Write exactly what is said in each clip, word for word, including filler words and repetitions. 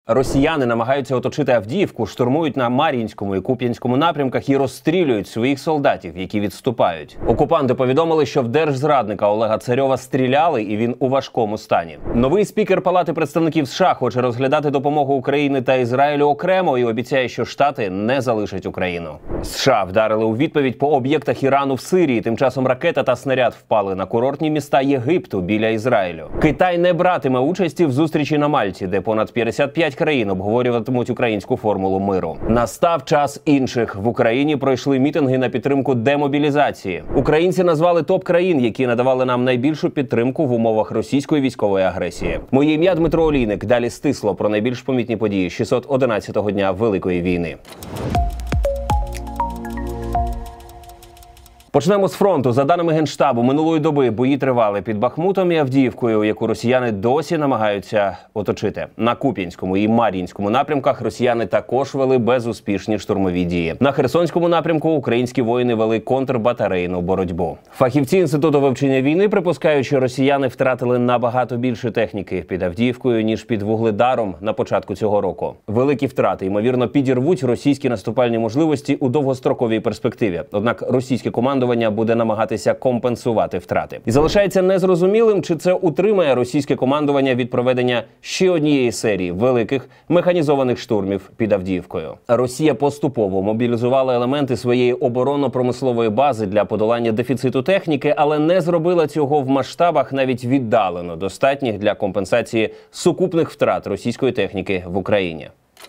Росіяни намагаються оточити Авдіївку, штурмують на Мар'їнському і Куп'янському напрямках і розстрілюють своїх солдатів, які відступають. Окупанти повідомили, що в держзрадника Олега Царьова стріляли і він у важкому стані. Новий спікер Палати представників США хоче розглядати допомогу Україні та Ізраїлю окремо і обіцяє, що Штати не залишать Україну. США вдарили у відповідь по об'єктах Ірану в Сирії. Тим часом ракета та снаряд впали на курортні міста Єгипту біля Ізраїлю. Китай не братиме участі в зустрічі на Мальті, де понад п'ятдесят п'ять країн обговорюватимуть українську формулу миру. Настав час інших. В Україні пройшли мітинги на підтримку демобілізації. Українці назвали топ країн, які надавали нам найбільшу підтримку в умовах російської військової агресії. Моє ім'я Дмитро Олійник. Далі стисло про найбільш помітні події шістсот одинадцятого дня Великої війни. Почнемо з фронту. За даними Генштабу, минулої доби бої тривали під Бахмутом і Авдіївкою, яку росіяни досі намагаються оточити. На Куп'янському і Мар'їнському напрямках росіяни також вели безуспішні штурмові дії. На Херсонському напрямку українські воїни вели контрбатарейну боротьбу. Фахівці Інституту вивчення війни припускають, що росіяни втратили набагато більше техніки під Авдіївкою, ніж під Вугледаром на початку цього року. Великі втрати, ймовірно, підірвуть російські наступальні можливості у довгостроковій перспективі. Однак російське командування буде намагатися компенсувати втрати. І залишається незрозумілим, чи це утримає російське командування від проведення ще однієї серії великих механізованих штурмів під Авдіївкою. Росія поступово мобілізувала елементи своєї оборонно-промислової бази для подолання дефіциту техніки, але не зробила цього в масштабах навіть віддалено достатніх для компенсації сукупних втрат російської техніки в Україні.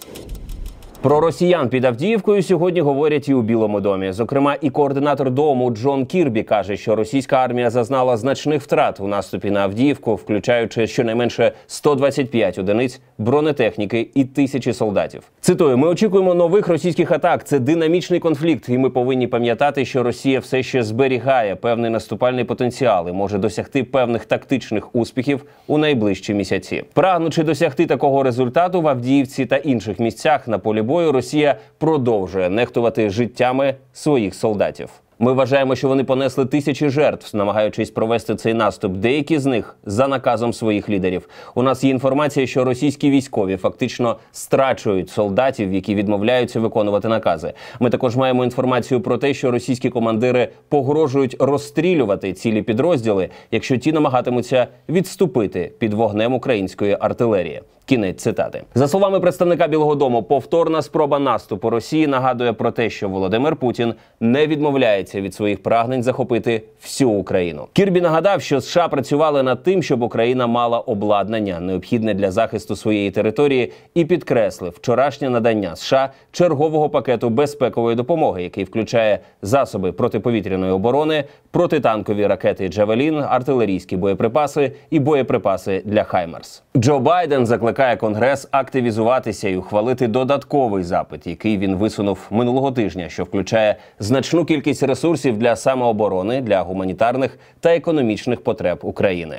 Про росіян під Авдіївкою сьогодні говорять і у Білому домі. Зокрема, і координатор дому Джон Кірбі каже, що російська армія зазнала значних втрат у наступі на Авдіївку, включаючи щонайменше сто двадцять п'ять одиниць бронетехніки і тисячі солдатів. Цитую: «Ми очікуємо нових російських атак. Це динамічний конфлікт, і ми повинні пам'ятати, що Росія все ще зберігає певний наступальний потенціал і може досягти певних тактичних успіхів у найближчі місяці. Прагнучи досягти такого результату в Авдіївці та інших місцях на полі бою, Росія продовжує нехтувати життями своїх солдатів. Ми вважаємо, що вони понесли тисячі жертв, намагаючись провести цей наступ. Деякі з них за наказом своїх лідерів. У нас є інформація, що російські військові фактично страчують солдатів, які відмовляються виконувати накази. Ми також маємо інформацію про те, що російські командири погрожують розстрілювати цілі підрозділи, якщо ті намагатимуться відступити під вогнем української артилерії». Кінець цитати. За словами представника Білого дому, повторна спроба наступу Росії нагадує про те, що Володимир Путін не відмовляється від своїх прагнень захопити всю Україну. Кірбі нагадав, що США працювали над тим, щоб Україна мала обладнання, необхідне для захисту своєї території, і підкреслив вчорашнє надання США чергового пакету безпекової допомоги, який включає засоби протиповітряної оборони, протитанкові ракети «Джавелін», артилерійські боєприпаси і боєприпаси для «Хаймарс». Джо Байден закликає Конгрес активізуватися і ухвалити додатковий запит, який він висунув минулого тижня, що включає значну кількість ресурсів для самооборони, для гуманітарних та економічних потреб України.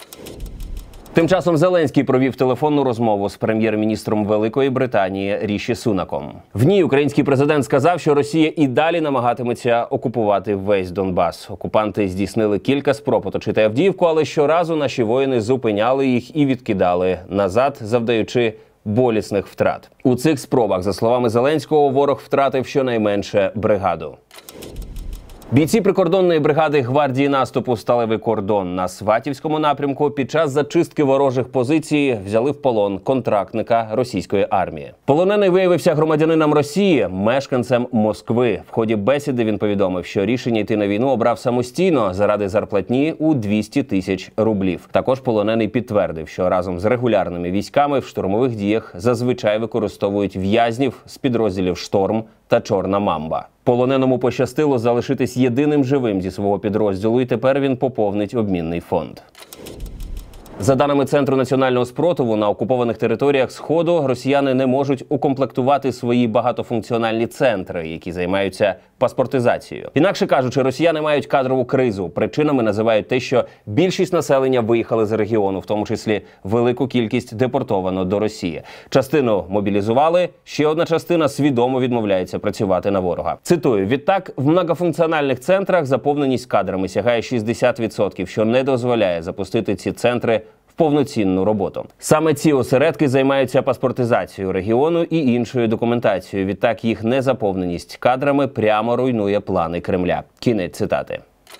Тим часом Зеленський провів телефонну розмову з прем'єр-міністром Великої Британії Ріші Сунаком. В ній український президент сказав, що Росія і далі намагатиметься окупувати весь Донбас. Окупанти здійснили кілька спроб оточити Авдіївку, але щоразу наші воїни зупиняли їх і відкидали назад, завдаючи болісних втрат. У цих спробах, за словами Зеленського, ворог втратив щонайменше бригаду. Бійці прикордонної бригади гвардії наступу «Сталевий кордон» на Сватівському напрямку під час зачистки ворожих позицій взяли в полон контрактника російської армії. Полонений виявився громадянином Росії, мешканцем Москви. В ході бесіди він повідомив, що рішення йти на війну обрав самостійно заради зарплатні у двісті тисяч рублів. Також полонений підтвердив, що разом з регулярними військами в штурмових діях зазвичай використовують в'язнів з підрозділів «Шторм» та «Чорна мамба». Полоненому пощастило залишитись єдиним живим зі свого підрозділу, і тепер він поповнить обмінний фонд. За даними Центру національного спротиву, на окупованих територіях Сходу росіяни не можуть укомплектувати свої багатофункціональні центри, які займаються паспортизацією. Інакше кажучи, росіяни мають кадрову кризу. Причинами називають те, що більшість населення виїхали з регіону, в тому числі велику кількість депортовано до Росії. Частину мобілізували, ще одна частина свідомо відмовляється працювати на ворога. Цитую: «Відтак, в многофункціональних центрах заповненість кадрами сягає шістдесят відсотків, що не дозволяє запустити ці центри в повноцінну роботу. Саме ці осередки займаються паспортизацією регіону і іншою документацією. Відтак їх незаповненість кадрами прямо руйнує плани Кремля. Кінець цитати.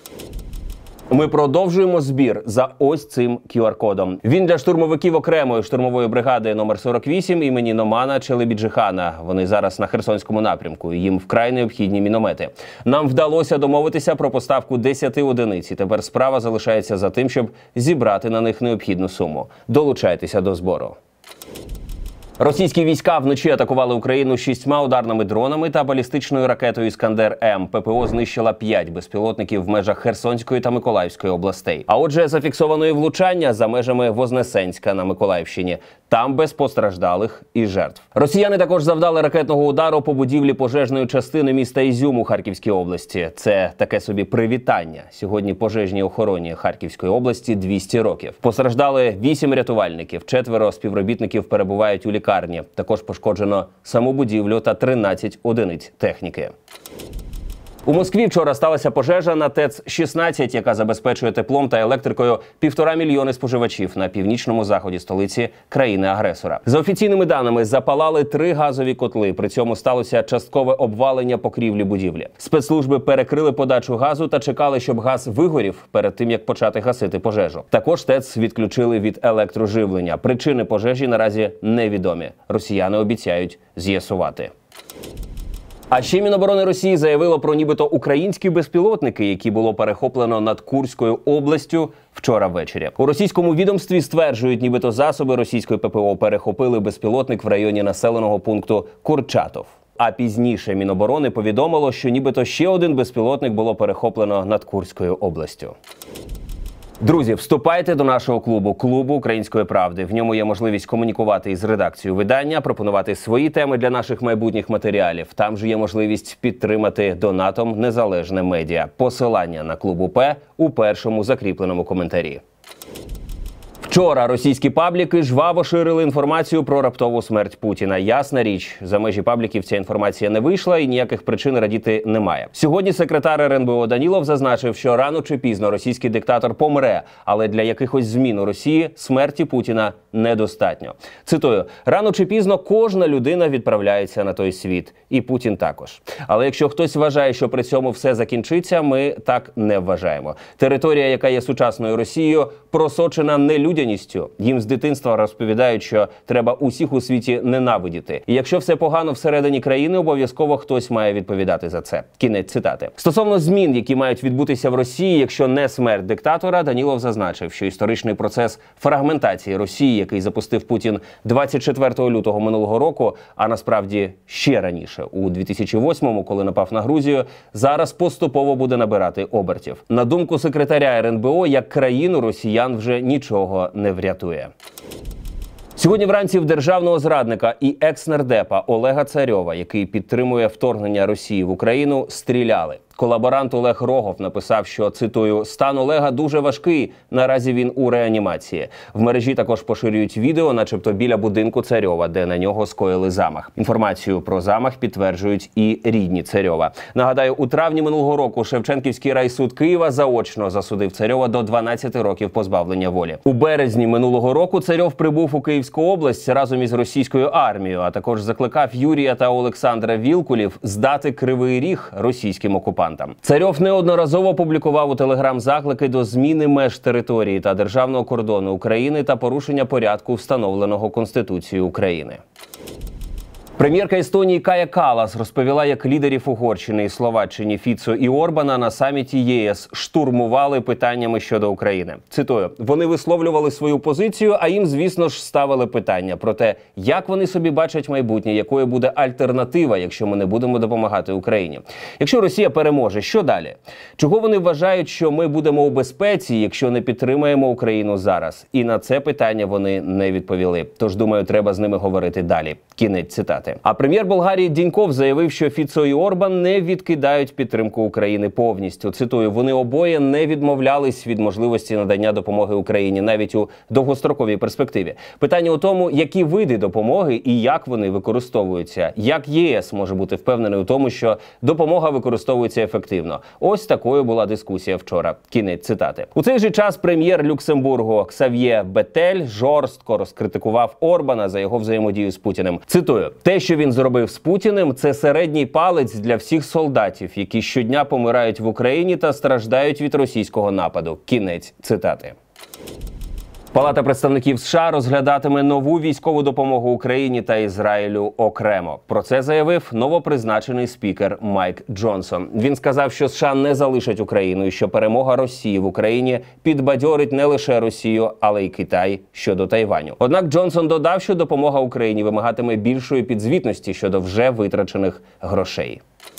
Ми продовжуємо збір за ось цим кю ар-кодом. Він для штурмовиків окремої штурмової бригади номер сорок вісім імені Номана Челебіджихана. Вони зараз на Херсонському напрямку. Їм вкрай необхідні міномети. Нам вдалося домовитися про поставку десяти одиниць. І тепер справа залишається за тим, щоб зібрати на них необхідну суму. Долучайтеся до збору. Російські війська вночі атакували Україну шістьма ударними дронами та балістичною ракетою «Іскандер-М». ППО знищила п'ять безпілотників в межах Херсонської та Миколаївської областей. А отже, зафіксовано і влучання за межами Вознесенська на Миколаївщині. Там без постраждалих і жертв. Росіяни також завдали ракетного удару по будівлі пожежної частини міста Ізюм у Харківській області. Це таке собі привітання. Сьогодні пожежній охороні Харківської області двісті років. Постраждали вісім рятувальників, четверо співробітників перебувають у лікарні. Також пошкоджено саму будівлю та тринадцять одиниць техніки. У Москві вчора сталася пожежа на ТЕЦ шістнадцять, яка забезпечує теплом та електрикою півтора мільйони споживачів на північному заході столиці країни-агресора. За офіційними даними, запалали три газові котли. При цьому сталося часткове обвалення покрівлі будівлі. Спецслужби перекрили подачу газу та чекали, щоб газ вигорів перед тим, як почати гасити пожежу. Також ТЕЦ відключили від електроживлення. Причини пожежі наразі невідомі. Росіяни обіцяють з'ясувати. А ще Міноборони Росії заявило про нібито українські безпілотники, які було перехоплено над Курською областю вчора ввечері. У російському відомстві стверджують, нібито засоби російської ППО перехопили безпілотник в районі населеного пункту Курчатов. А пізніше Міноборони повідомило, що нібито ще один безпілотник було перехоплено над Курською областю. Друзі, вступайте до нашого клубу, клубу Української правди. В ньому є можливість комунікувати із редакцією видання, пропонувати свої теми для наших майбутніх матеріалів. Там же є можливість підтримати донатом незалежне медіа. Посилання на клуб УП у першому закріпленому коментарі. Вчора російські пабліки жваво ширили інформацію про раптову смерть Путіна. Ясна річ, за межі пабліків ця інформація не вийшла і ніяких причин радіти немає. Сьогодні секретар ер ен бе о Данілов зазначив, що рано чи пізно російський диктатор помре, але для якихось змін у Росії смерті Путіна недостатньо. Цитую, рано чи пізно кожна людина відправляється на той світ. І Путін також. Але якщо хтось вважає, що при цьому все закінчиться, ми так не вважаємо. Територія, яка є сучасною Росією, просочена нелюдяністю. Їм з дитинства розповідають, що треба усіх у світі ненавидіти. І якщо все погано всередині країни, обов'язково хтось має відповідати за це. Кінець цитати. Стосовно змін, які мають відбутися в Росії, якщо не смерть диктатора, Данілов зазначив, що історичний процес фрагментації Росії, який запустив Путін двадцять четвертого лютого минулого року, а насправді ще раніше, у дві тисячі восьмому, коли напав на Грузію, зараз поступово буде набирати обертів. На думку секретаря ер ен бе о, як країну росіян вже нічого не врятує. Сьогодні вранці в державного зрадника і екс-нардепа Олега Царьова, який підтримує вторгнення Росії в Україну, стріляли. Колаборант Олег Рогов написав, що, цитую, «Стан Олега дуже важкий, наразі він у реанімації». В мережі також поширюють відео, начебто біля будинку Царьова, де на нього скоїли замах. Інформацію про замах підтверджують і рідні Царьова. Нагадаю, у травні минулого року Шевченківський райсуд Києва заочно засудив Царьова до дванадцяти років позбавлення волі. У березні минулого року Царьов прибув у Київську область разом із російською армією, а також закликав Юрія та Олександра Вілкулів здати Кривий Ріг російським окупантам. Царьов неодноразово публікував у Телеграм заклики до зміни меж території та державного кордону України та порушення порядку, встановленого Конституцією України. Прем'єрка Естонії Кая Калас розповіла, як лідерів Угорщини і Словаччини Фіцо і Орбана на саміті є ес штурмували питаннями щодо України. Цитую, вони висловлювали свою позицію, а їм, звісно ж, ставили питання про те, як вони собі бачать майбутнє, якою буде альтернатива, якщо ми не будемо допомагати Україні. Якщо Росія переможе, що далі? Чого вони вважають, що ми будемо у безпеці, якщо не підтримаємо Україну зараз? І на це питання вони не відповіли. Тож, думаю, треба з ними говорити далі. Кінець цитати. цитати. А прем'єр Болгарії Діньков заявив, що Фіцо і Орбан не відкидають підтримку України повністю. Цитую: вони обоє не відмовлялись від можливості надання допомоги Україні навіть у довгостроковій перспективі. Питання у тому, які види допомоги і як вони використовуються. Як ЄС може бути впевнений у тому, що допомога використовується ефективно? Ось такою була дискусія вчора. Кінець цитати. У цей же час прем'єр Люксембургу Ксав'є Бетель жорстко розкритикував Орбана за його взаємодію з Путіним. Цитую: те, що він зробив з Путіним, це середній палець для всіх солдатів, які щодня помирають в Україні та страждають від російського нападу. Кінець цитати. Палата представників США розглядатиме нову військову допомогу Україні та Ізраїлю окремо. Про це заявив новопризначений спікер Майк Джонсон. Він сказав, що США не залишать Україну і що перемога Росії в Україні підбадьорить не лише Росію, але й Китай щодо Тайваню. Однак Джонсон додав, що допомога Україні вимагатиме більшої підзвітності щодо вже витрачених грошей.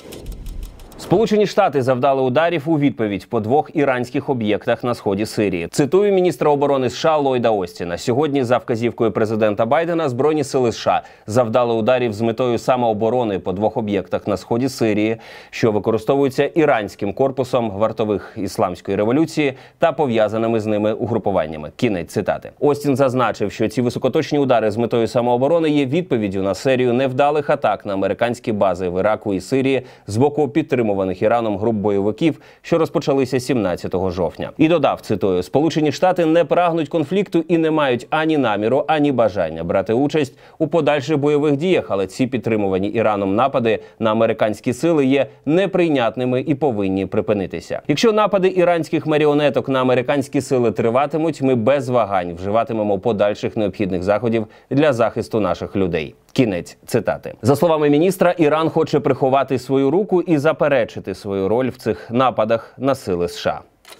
Сполучені Штати завдали ударів у відповідь по двох іранських об'єктах на сході Сирії. Цитую міністра оборони США Ллойда Остіна. Сьогодні, за вказівкою президента Байдена, Збройні сили США завдали ударів з метою самооборони по двох об'єктах на сході Сирії, що використовуються іранським корпусом вартових ісламської революції та пов'язаними з ними угрупуваннями. Кінець цитати. Остін зазначив, що ці високоточні удари з метою самооборони є відповіддю на серію невдалих атак на американські бази в Іраку і Сирії з боку підтримуваних Іраном груп бойовиків, що розпочалися сімнадцятого жовтня. І додав, цитую: «Сполучені Штати не прагнуть конфлікту і не мають ані наміру, ані бажання брати участь у подальших бойових діях, але ці підтримувані Іраном напади на американські сили є неприйнятними і повинні припинитися. Якщо напади іранських маріонеток на американські сили триватимуть, ми без вагань вживатимемо подальших необхідних заходів для захисту наших людей». Кінець цитати. За словами міністра, Іран хоче приховати свою руку і заперечити свою роль в цих нападах на сили США.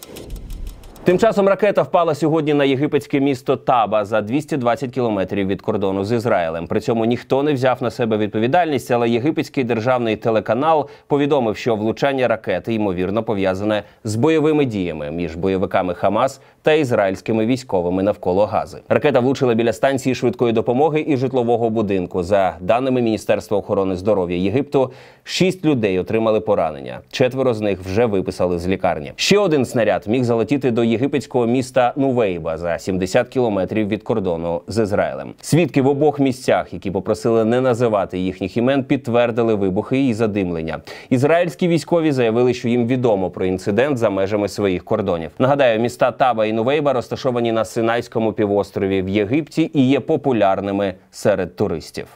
Тим часом ракета впала сьогодні на єгипетське місто Таба за двісті двадцять кілометрів від кордону з Ізраїлем. При цьому ніхто не взяв на себе відповідальність, але єгипетський державний телеканал повідомив, що влучання ракети, ймовірно, пов'язане з бойовими діями між бойовиками Хамас та ізраїльськими військовими навколо Гази. Ракета влучила біля станції швидкої допомоги і житлового будинку. За даними Міністерства охорони здоров'я Єгипту, шість людей отримали поранення. Четверо з них вже виписали з лікарні. Ще один снаряд міг залетіти до єгипетського міста Нувейба за сімдесят кілометрів від кордону з Ізраїлем. Свідки в обох місцях, які попросили не називати їхніх імен, підтвердили вибухи і задимлення. Ізраїльські військові заявили, що їм відомо про інцидент за межами своїх кордонів. Нагадаю, міста Таба і Нувейба розташовані на Синайському півострові в Єгипті і є популярними серед туристів.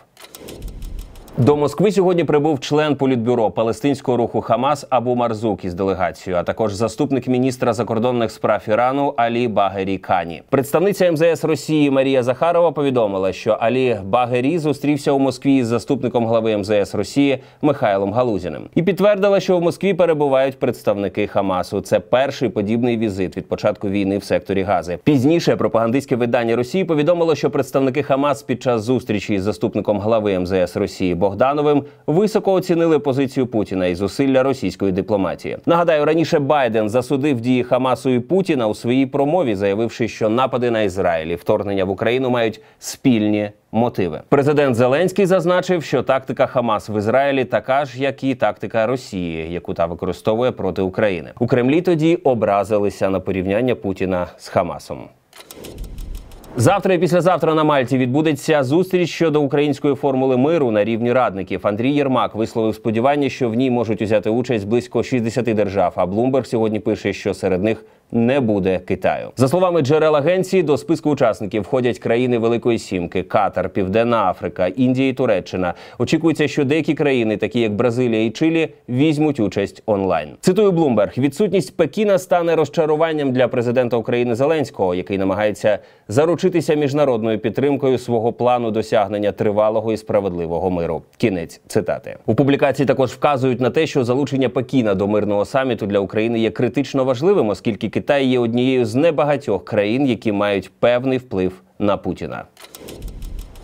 До Москви сьогодні прибув член політбюро палестинського руху Хамас Абу Марзук із делегацією, а також заступник міністра закордонних справ Ірану Алі Багері Кані. Представниця ем зе ес Росії Марія Захарова повідомила, що Алі Багері зустрівся у Москві із заступником глави ем зе ес Росії Михайлом Галузіним. І підтвердила, що в Москві перебувають представники Хамасу. Це перший подібний візит від початку війни в секторі Гази. Пізніше пропагандистське видання Росії повідомило, що представники Хамас під час зустрічі із заступником глави ем зе ес Росії Богдановим високо оцінили позицію Путіна і зусилля російської дипломатії. Нагадаю, раніше Байден засудив дії Хамасу і Путіна у своїй промові, заявивши, що напади на Ізраїль і вторгнення в Україну мають спільні мотиви. Президент Зеленський зазначив, що тактика Хамас в Ізраїлі така ж, як і тактика Росії, яку та використовує проти України. У Кремлі тоді образилися на порівняння Путіна з Хамасом. Завтра і післязавтра на Мальті відбудеться зустріч щодо української формули миру на рівні радників. Андрій Єрмак висловив сподівання, що в ній можуть взяти участь близько шістдесят держав, а Bloomberg сьогодні пише, що серед них не буде Китаю. За словами джерел агенції, до списку учасників входять країни Великої Сімки, Катар, Південна Африка, Індія і Туреччина. Очікується, що деякі країни, такі як Бразилія і Чилі, візьмуть участь онлайн. Цитую Bloomberg: «Відсутність Пекіна стане розчаруванням для президента України Зеленського, який намагається заручитися міжнародною підтримкою свого плану досягнення тривалого і справедливого миру». Кінець цитати. У публікації також вказують на те, що залучення Пекіна до мирного саміту для України є критично важливим, оскільки Китай є однією з небагатьох країн, які мають певний вплив на Путіна.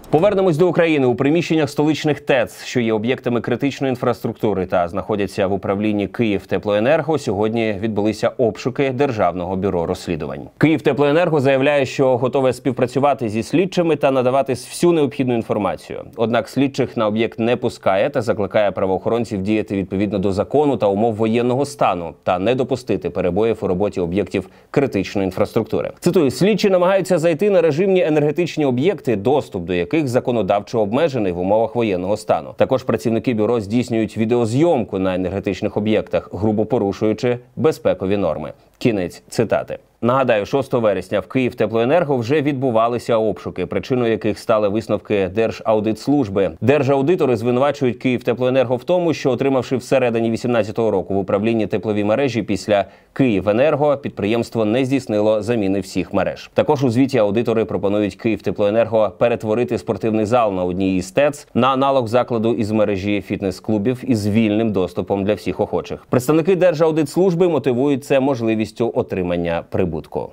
Повернемось до України. У приміщеннях столичних ТЕЦ, що є об'єктами критичної інфраструктури та знаходяться в управлінні «Київтеплоенерго», сьогодні відбулися обшуки Державного бюро розслідувань. «Київтеплоенерго» заявляє, що готове співпрацювати зі слідчими та надавати всю необхідну інформацію. Однак слідчих на об'єкт не пускає та закликає правоохоронців діяти відповідно до закону та умов воєнного стану та не допустити перебоїв у роботі об'єктів критичної інфраструктури. Цитую: «Слідчі намагаються зайти на режимні енергетичні об'єкти, доступ до яких законодавчо обмежений в умовах воєнного стану. Також працівники бюро здійснюють відеозйомку на енергетичних об'єктах, грубо порушуючи безпекові норми». Кінець цитати. Нагадаю, шостого вересня в «Київтеплоенерго» вже відбувалися обшуки, причиною яких стали висновки Держаудитслужби. Держаудитори звинувачують «Київтеплоенерго» в тому, що, отримавши всередині вісімнадцятого року в управлінні теплові мережі, після «Київенерго» підприємство не здійснило заміни всіх мереж. Також у звіті аудитори пропонують «Київтеплоенерго» перетворити спортивний зал на одній із ТЕЦ на аналог закладу із мережі фітнес-клубів із вільним доступом для всіх охочих. Представники Держаудитслужби мотивують це можливістю отримання прибутку.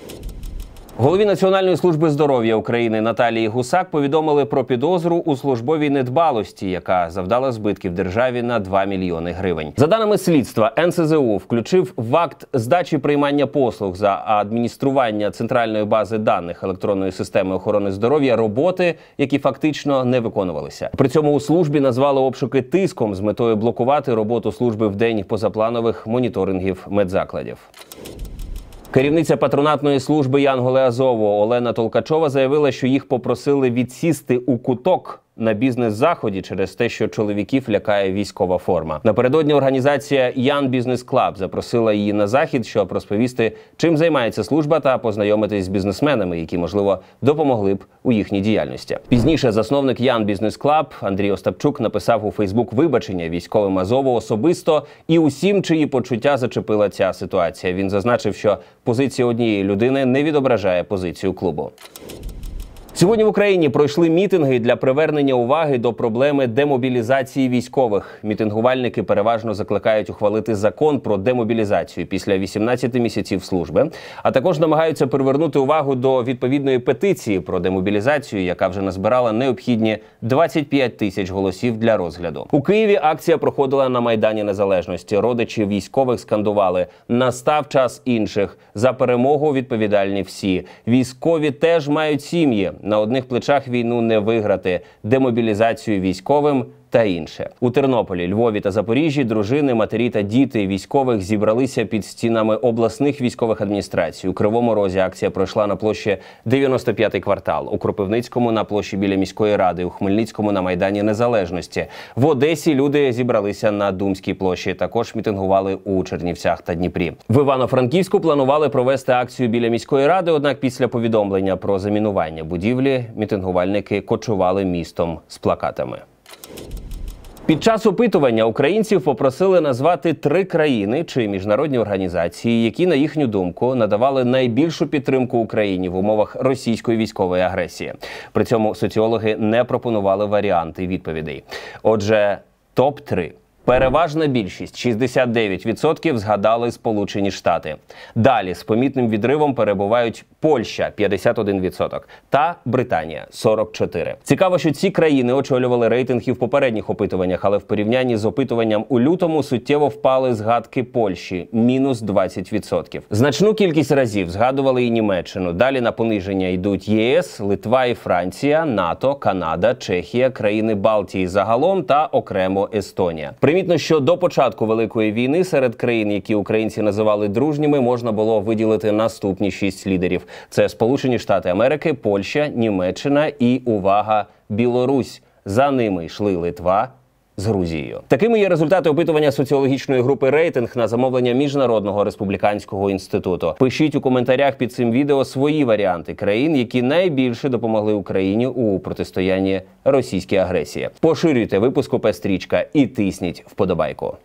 Голові Національної служби здоров'я України Наталії Гусак повідомили про підозру у службовій недбалості, яка завдала збитків державі на два мільйони гривень. За даними слідства, ен ес зе у включив в акт здачі приймання послуг за адміністрування центральної бази даних електронної системи охорони здоров'я роботи, які фактично не виконувалися. При цьому у службі назвали обшуки тиском з метою блокувати роботу служби в день позапланових моніторингів медзакладів. Керівниця патронатної служби «Янголи Азову» Олена Толкачова заявила, що їх попросили відсісти у куток на бізнес-заході через те, що чоловіків лякає військова форма. Напередодні організація «Ян Бізнес Клаб» запросила її на захід, щоб розповісти, чим займається служба та познайомитись з бізнесменами, які, можливо, допомогли б у їхній діяльності. Пізніше засновник «Ян Бізнес Клаб» Андрій Остапчук написав у Фейсбук вибачення військовим Азову особисто і усім, чиї почуття зачепила ця ситуація. Він зазначив, що позиція однієї людини не відображає позицію клубу. Сьогодні в Україні пройшли мітинги для привернення уваги до проблеми демобілізації військових. Мітингувальники переважно закликають ухвалити закон про демобілізацію після вісімнадцяти місяців служби, а також намагаються привернути увагу до відповідної петиції про демобілізацію, яка вже назбирала необхідні двадцять п'ять тисяч голосів для розгляду. У Києві акція проходила на Майдані Незалежності. Родичі військових скандували: «Настав час інших. За перемогу відповідальні всі. Військові теж мають сім'ї. На одних плечах війну не виграти, демобілізацію військовим» та інше. У Тернополі, Львові та Запоріжжі дружини, матері та діти військових зібралися під стінами обласних військових адміністрацій. У Кривому Розі акція пройшла на площі дев'яносто п'ятий квартал, у Кропивницькому на площі біля міської ради, у Хмельницькому на Майдані Незалежності. В Одесі люди зібралися на Думській площі, також мітингували у Чернівцях та Дніпрі. В Івано-Франківську планували провести акцію біля міської ради, однак після повідомлення про замінування будівлі мітингувальники кочували містом з плакатами. Під час опитування українців попросили назвати три країни чи міжнародні організації, які, на їхню думку, надавали найбільшу підтримку Україні в умовах російської військової агресії. При цьому соціологи не пропонували варіанти відповідей. Отже, топ три. Переважна більшість – шістдесят дев'ять відсотків згадали Сполучені Штати. Далі з помітним відривом перебувають Польща – п'ятдесят один відсоток та Британія – сорок чотири відсотки. Цікаво, що ці країни очолювали рейтинги в попередніх опитуваннях, але в порівнянні з опитуванням у лютому суттєво впали згадки Польщі – мінус двадцять відсотків. Значну кількість разів згадували і Німеччину. Далі на пониження йдуть Є Ес, Литва і Франція, НАТО, Канада, Чехія, країни Балтії загалом та окремо Естонія. Примітно, що до початку Великої війни серед країн, які українці називали дружніми, можна було виділити наступні шість лідерів. Це Сполучені Штати Америки, Польща, Німеччина і, увага, Білорусь. За ними йшли Литва з Грузією. Такими є результати опитування соціологічної групи «Рейтинг» на замовлення Міжнародного республіканського інституту. Пишіть у коментарях під цим відео свої варіанти країн, які найбільше допомогли Україні у протистоянні російській агресії. Поширюйте випуск ОП «Стрічка» і тисніть вподобайку.